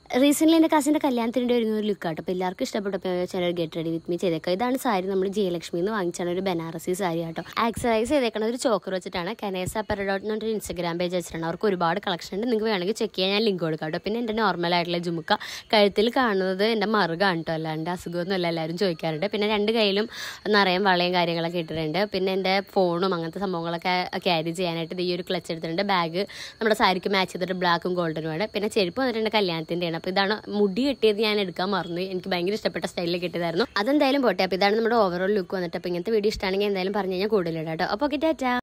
Recently എൻ്റെ കസിൻ്റെ കല്യാണത്തിൻ്റെ ഒരു ലുക്ക് ആട്ടോ. അപ്പോൾ എല്ലാവർക്കും ഇഷ്ടപ്പെട്ടപ്പോൾ channel get ready with me ചെയ്തേക്കാം. ഇതാണ് സാരി നമ്മൾ ജയലക്ഷ്മി എന്ന് വാങ്ങിച്ചാണ്, ഒരു ബനാറസി സാരി ആട്ടോ. ആക്സറൈസ് ചെയ്തേക്കണ ഒരു ചോക്കർ വെച്ചിട്ടാണ്. കനേസ പെരഡോട്ട് എന്ന് പറഞ്ഞൊരു ഇൻസ്റ്റാഗ്രാം പേജ് വെച്ചിട്ടാണ്. അവർക്ക് ഒരുപാട് കളക്ഷൻ ഉണ്ട്. നിങ്ങൾക്ക് വേണമെങ്കിൽ ചെക്ക് ചെയ്യാൻ ഞാൻ ലിങ്ക് കൊടുക്കാം കേട്ടോ. പിന്നെ എൻ്റെ നോർമലായിട്ടുള്ള ജുമുക്ക കഴുത്തിൽ കാണുന്നത് എൻ്റെ മറുകാണ് കേട്ടോ, അല്ലാണ്ട് അസുഖമൊന്നുമല്ല, എല്ലാവരും ചോദിക്കാറുണ്ട്. പിന്നെ രണ്ട് കയ്യിലും നിറയെ വളയും കാര്യങ്ങളൊക്കെ ഇട്ടിട്ടുണ്ട്. പിന്നെ എൻ്റെ ഫോണും അങ്ങനത്തെ സംഭവങ്ങളൊക്കെ ക്യാരി ചെയ്യാനായിട്ട് ഈ ഒരു ക്ലച്ച് എടുത്തിട്ടുണ്ട്. ബാഗ് നമ്മുടെ സാരിക്ക് മാച്ച് ചെയ്തിട്ട് ബ്ലാക്കും ഗോൾഡനുമാണ്. പിന്നെ ചെരുപ്പ് വന്നിട്ടുണ്ട് കല്യാണത്തിൻ്റെയാണ്. അപ്പോൾ ഇതാണ് മുടി കെട്ടിയത്, ഞാൻ എടുക്കാൻ മറന്നു. എനിക്ക് ഭയങ്കര ഇഷ്ടപ്പെട്ട സ്റ്റൈലിൽ കിട്ടിയതായിരുന്നു. അതെന്തായാലും പോട്ടെ. അപ്പോൾ ഇതാണ് നമ്മുടെ ഓവറോൾ ലുക്ക് വന്നിട്ട്. അപ്പോൾ ഇങ്ങനത്തെ വീഡിയോ ഇഷ്ടമാണെങ്കിൽ എന്തായാലും പറഞ്ഞു കഴിഞ്ഞാൽ കൂടുതലിടാം കേട്ടോ. അപ്പോൾ ടാറ്റാ.